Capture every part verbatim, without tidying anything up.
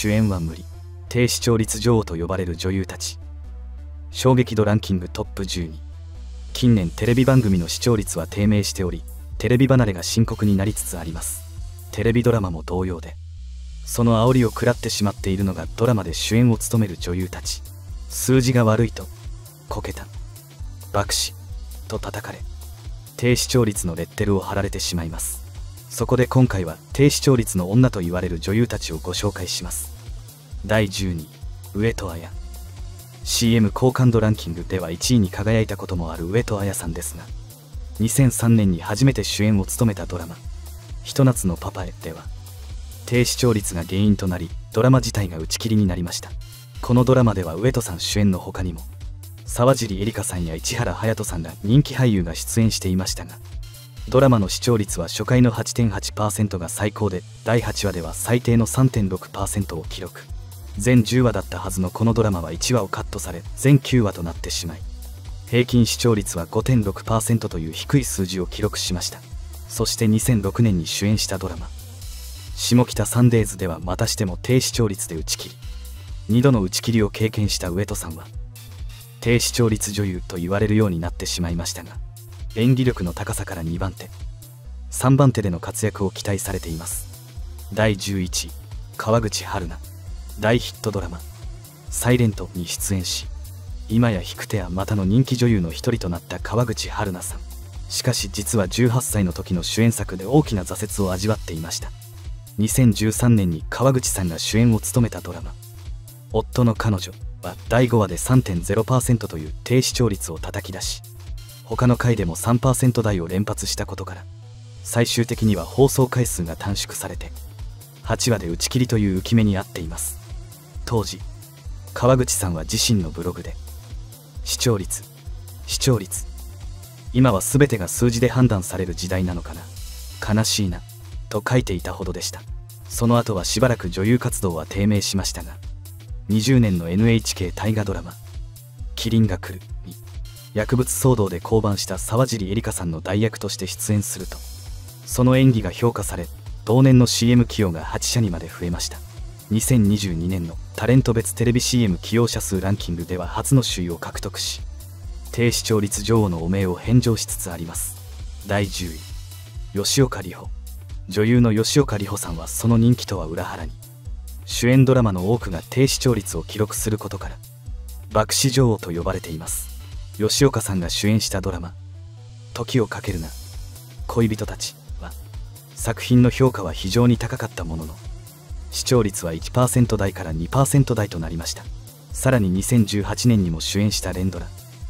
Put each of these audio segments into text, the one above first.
主演は無理。低視聴率女王と呼ばれる女優たち。衝撃度ランキングトップじゅうに。近年テレビ番組の視聴率は低迷しており、テレビ離れが深刻になりつつあります。テレビドラマも同様で、その煽りを食らってしまっているのがドラマで主演を務める女優たち。数字が悪いとこけた、爆死と叩かれ、低視聴率のレッテルを貼られてしまいます。そこで今回は低視聴率の女と言われる女優たちをご紹介します。だいじゅうにい、上戸彩。 シーエム 好感度ランキングではいちいに輝いたこともある上戸彩さんですが、にせんさんねんに初めて主演を務めたドラマ「ひと夏のパパへ」では低視聴率が原因となり、ドラマ自体が打ち切りになりました。このドラマでは上戸さん主演の他にも沢尻エリカさんや市原隼人さんら人気俳優が出演していましたが、ドラマの視聴率は初回の はちてんはちパーセント が最高で、だいはちわでは最低の さんてんろくパーセント を記録。全じゅうわだったはずのこのドラマはいちわをカットされ、全きゅうわとなってしまい、平均視聴率は ごてんろくパーセント という低い数字を記録しました。そしてにせんろくねんに主演したドラマ「下北サンデーズ」ではまたしても低視聴率で打ち切り、にどの打ち切りを経験した上戸さんは低視聴率女優と言われるようになってしまいましたが、演技力の高さからにばんて、さんばんてでの活躍を期待されています。だいじゅういちい、川口春奈。大ヒットドラマ「サイレント」に出演し、今や引く手あまたの人気女優の一人となった川口春奈さん。しかし実はじゅうはっさいの時の主演作で大きな挫折を味わっていました。にせんじゅうさんねんに川口さんが主演を務めたドラマ「夫の彼女」はだいごわで さんてんゼロパーセント という低視聴率を叩き出し、他の回でも さんパーセント 台を連発したことから、最終的には放送回数が短縮されてはちわで打ち切りという浮き目にあっています。当時川口さんは自身のブログで視聴率視聴率今は全てが数字で判断される時代なのかな、悲しいなと書いていたほどでした。その後はしばらく女優活動は低迷しましたが、にじゅうねんの エヌエイチケー 大河ドラマ「キリンが来る」に薬物騒動で降板した沢尻エリカさんの代役として出演すると、その演技が評価され、同年の シーエム 起用がはちしゃにまで増えました。にせんにじゅうにねんのタレント別テレビ シーエム 起用者数ランキングでは初の首位を獲得し、低視聴率女王の汚名を返上しつつあります。だいじゅうい、吉岡里帆。女優の吉岡里帆さんはその人気とは裏腹に、主演ドラマの多くが低視聴率を記録することから爆死女王と呼ばれています。吉岡さんが主演したドラマ「時をかけるな、恋人たち」は作品の評価は非常に高かったものの、視聴率は いちパーセント 台から にパーセント 台となりました。さらににせんじゅうはちねんにも主演した連ドラ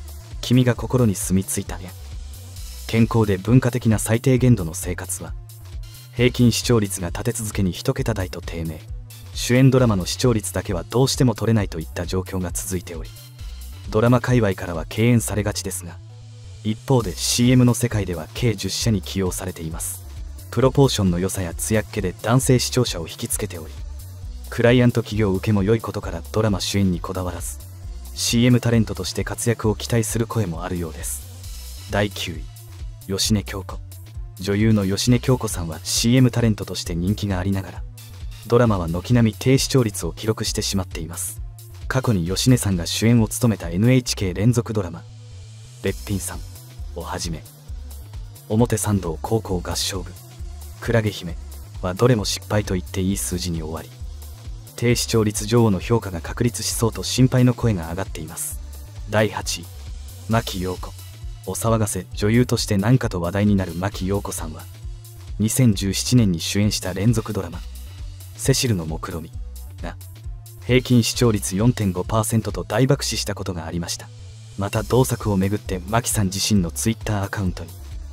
「君が心に住み着いた」や健康で文化的な最低限度の生活は平均視聴率が立て続けにいちけた台と低迷。主演ドラマの視聴率だけはどうしても取れないといった状況が続いており、ドラマ界隈からは敬遠されがちですが、一方で シーエム の世界では計じゅっしゃに起用されています。プロポーションの良さや艶っ気で男性視聴者を引きつけており、クライアント企業受けも良いことからドラマ主演にこだわらず シーエム タレントとして活躍を期待する声もあるようです。だいきゅうい、芳根京子。女優の芳根京子さんは シーエム タレントとして人気がありながら、ドラマは軒並み低視聴率を記録してしまっています。過去に芳根さんが主演を務めた エヌエイチケー 連続ドラマ「べっぴんさん」をはじめ、表参道高校合唱部、クラゲ姫はどれも失敗と言っていい数字に終わり、低視聴率女王の評価が確立しそうと心配の声が上がっています。だいはちい、牧陽子。お騒がせ女優として何かと話題になる牧陽子さんは、にせんじゅうななねんに主演した連続ドラマ「セシルの目論見」が平均視聴率 よんてんごパーセント と大爆死したことがありました。また同作をめぐって牧さん自身のツイッターアカウントに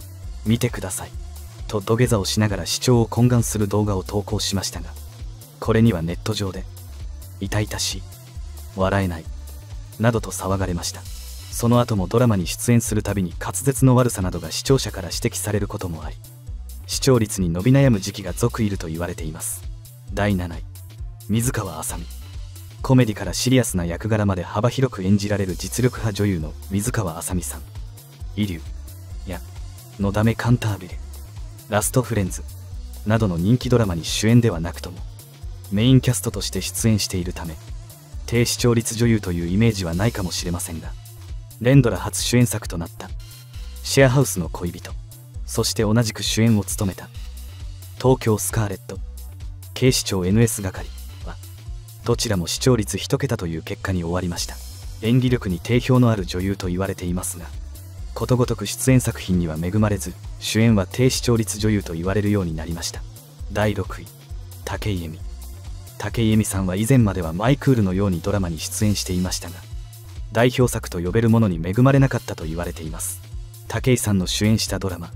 「見てください」と土下座をしながら視聴を懇願する動画を投稿しましたが、これにはネット上で「痛々しい」「笑えない」などと騒がれました。その後もドラマに出演するたびに滑舌の悪さなどが視聴者から指摘されることもあり、視聴率に伸び悩む時期が続いると言われています。だいなない、水川あさみ。コメディからシリアスな役柄まで幅広く演じられる実力派女優の水川あさみさん。イリュウやのだめカンタービレ、ラストフレンズなどの人気ドラマに主演ではなくともメインキャストとして出演しているため低視聴率女優というイメージはないかもしれませんが、連ドラ初主演作となったシェアハウスの恋人、そして同じく主演を務めた東京スカーレット警視庁 エヌエス 係はどちらも視聴率一桁という結果に終わりました。演技力に定評のある女優と言われていますが、ことごとく出演作品には恵まれず、主演は低視聴率女優と言われるようになりました。だいろくい、武井絵美。武井絵美さんは以前まではマイクールのようにドラマに出演していましたが、代表作と呼べるものに恵まれなかったと言われています。武井さんの主演したドラマ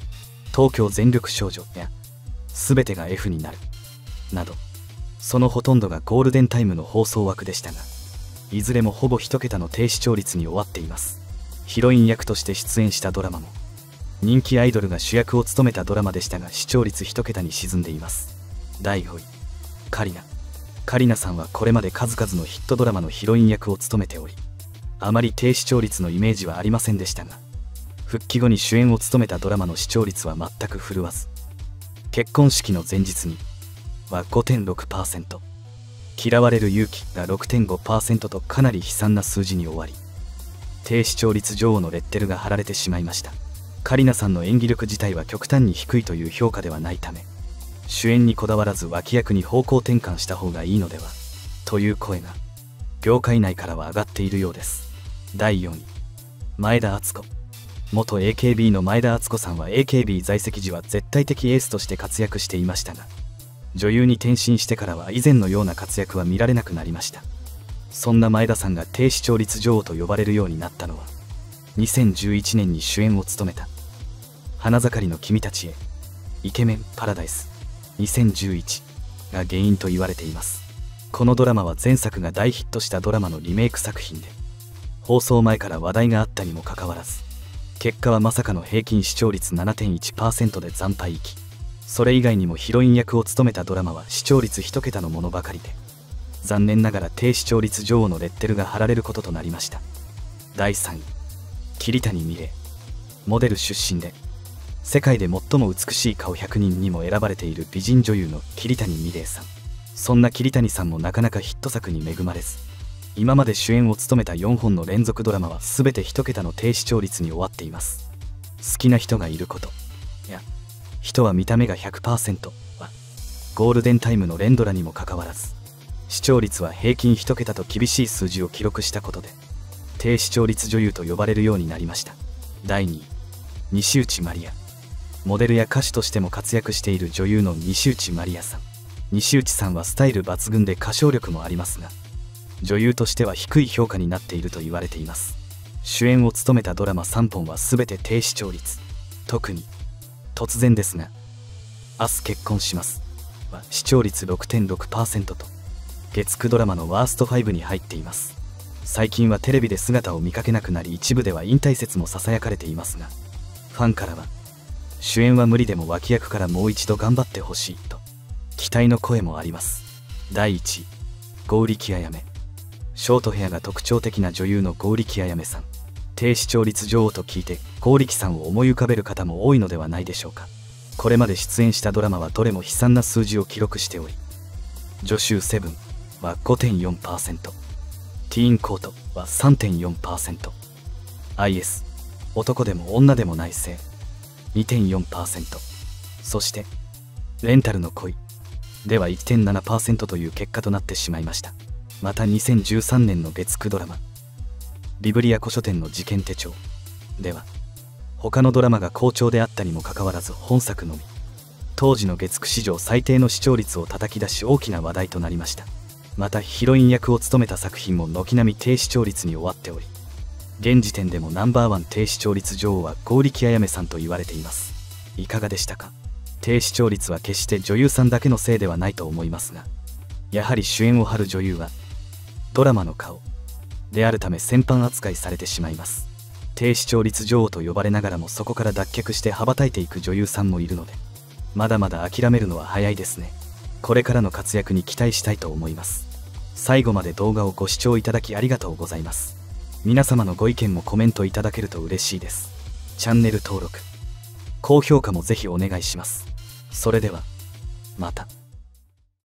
「東京全力少女」や「すべてが エフ になる」など、そのほとんどがゴールデンタイムの放送枠でしたが、いずれもほぼ一桁の低視聴率に終わっています。ヒロイン役として出演したドラマも人気アイドルが主役を務めたドラマでしたが、視聴率一桁に沈んでいます。だいごい、カリナ。カリナさんはこれまで数々のヒットドラマのヒロイン役を務めており、あまり低視聴率のイメージはありませんでしたが、復帰後に主演を務めたドラマの視聴率は全く振るわず、結婚式の前日には ごてんろくパーセント、嫌われる勇気が ろくてんごパーセント とかなり悲惨な数字に終わり、低視聴率女王のレッテルが貼られてしまいました。カリナさんの演技力自体は極端に低いという評価ではないため、主演にこだわらず脇役に方向転換した方がいいのではという声が業界内からは上がっているようです。だいよんい、前田敦子。元 エーケービー の前田敦子さんは エーケービー 在籍時は絶対的エースとして活躍していましたが、女優に転身してからは以前のような活躍は見られなくなりました。そんな前田さんが低視聴率女王と呼ばれるようになったのは、にせんじゅういちねんに主演を務めた花盛りの君たちへ、イケメンパラダイスにせんじゅういちが原因と言われています。このドラマは前作が大ヒットしたドラマのリメイク作品で、放送前から話題があったにもかかわらず、結果はまさかの平均視聴率 ななてんいちパーセント で惨敗行き。それ以外にもヒロイン役を務めたドラマは視聴率一桁のものばかりで、残念ながら低視聴率女王のレッテルが貼られることとなりました。だいさんい、桐谷美玲。モデル出身で世界で最も美しい顔ひゃくにんにも選ばれている美人女優の桐谷美玲さん。そんな桐谷さんもなかなかヒット作に恵まれず、今まで主演を務めたよんほんの連続ドラマは全て一桁の低視聴率に終わっています。好きな人がいることや人は見た目が ひゃくパーセント はゴールデンタイムの連ドラにもかかわらず、視聴率は平均一桁と厳しい数字を記録したことで、低視聴率女優と呼ばれるようになりました。だいにい、西内まりや。モデルや歌手としても活躍している女優の西内まりやさん。西内さんはスタイル抜群で歌唱力もありますが、女優としては低い評価になっていると言われています。主演を務めたドラマさんぽんは全て低視聴率。特に突然ですが明日結婚しますは視聴率 ろくてんろくパーセント と月くドラマのワーストごに入っています。最近はテレビで姿を見かけなくなり、一部では引退説もささやかれていますが、ファンからは主演は無理でも脇役からもう一度頑張ってほしいと期待の声もあります。だいいちい、剛力彩芽。ショートヘアが特徴的な女優の剛力彩芽さん。低視聴率女王と聞いて剛力さんを思い浮かべる方も多いのではないでしょうか。これまで出演したドラマはどれも悲惨な数字を記録しており、助手セブンは ごてんよんパーセント、ティーンコートは さんてんよんパーセント、アイエス 男でも女でもない性 にてんよんパーセント、そしてレンタルの恋では いってんななパーセント という結果となってしまいました。またにせんじゅうさんねんの月くドラマビブリア古書店の事件手帳では、他のドラマが好調であったにもかかわらず本作のみ当時の月く史上最低の視聴率を叩き出し大きな話題となりました。またヒロイン役を務めた作品も軒並み低視聴率に終わっており、現時点でもナンバーワン低視聴率女王は剛力彩芽さんと言われています。いかがでしたか。低視聴率は決して女優さんだけのせいではないと思いますが、やはり主演を張る女優はドラマの顔であるため先般扱いされてしまいます。低視聴率女王と呼ばれながらもそこから脱却して羽ばたいていく女優さんもいるので、まだまだ諦めるのは早いですね。これからの活躍に期待したいと思います。最後まで動画をご視聴いただきありがとうございます。皆様のご意見もコメントいただけると嬉しいです。チャンネル登録、高評価もぜひお願いします。それではまた。